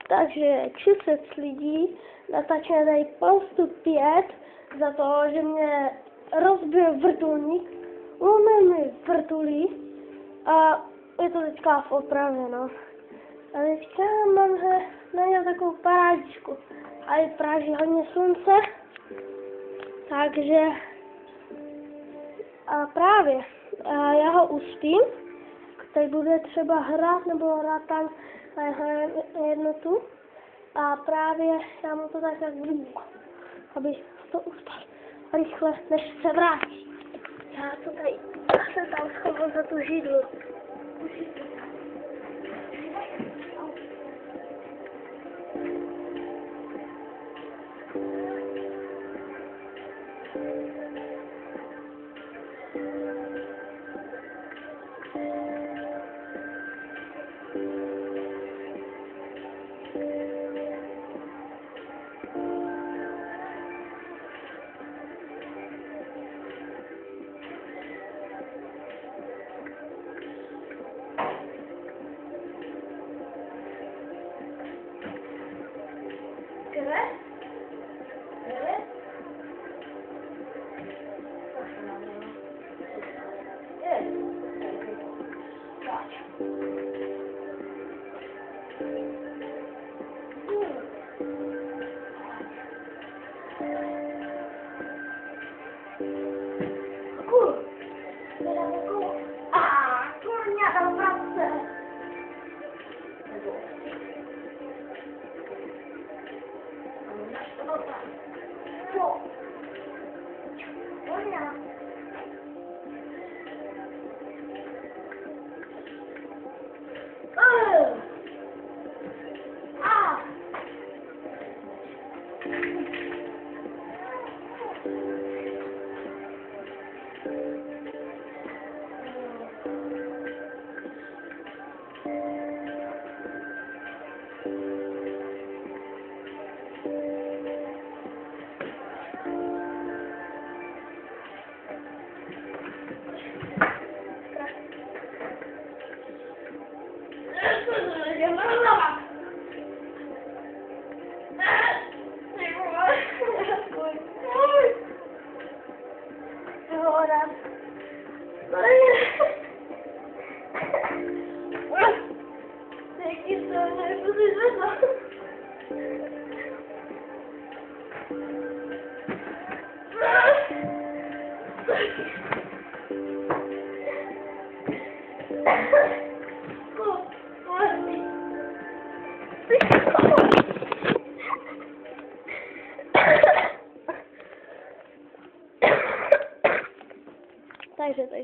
takže 30 lidí natáčíme tady postu 5 za to, že mě rozbil vrtulník, umyl mi vrtulí a je to teďka v opravě, no. A teďka mám na něj takovou parádičku. A je práží hodně slunce, takže a právě já ho uspím, tady bude třeba hrát nebo hrát tam na jeho jednotu a právě já mu to tak budu, aby to uspal rychle, než se vrátí. Já to tady se tam schoval za tu židlu. Takže tady.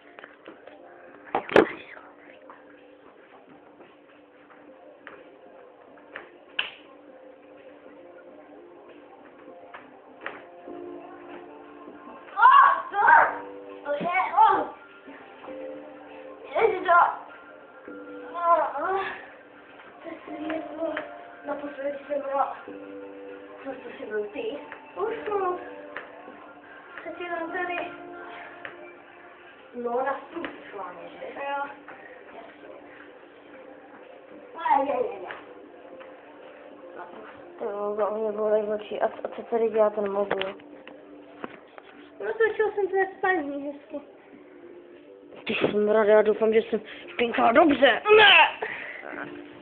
Naposledy jsem byla, co jsi byl ty? Už přeci jenom tady. No, na spustřování, že? Jo. Jo, mě bolej oči. A co tady dělá ten mobil? No točil jsem se spaní hezky. Ty jsem ráda, já doufám, že jsem špinkala dobře. Ne!